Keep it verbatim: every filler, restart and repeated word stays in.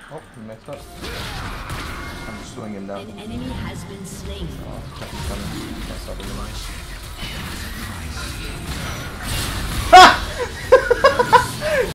Oh, he messed up. I'm just slowing him down. An enemy has been slain. Oh, that's coming. That's not really nice.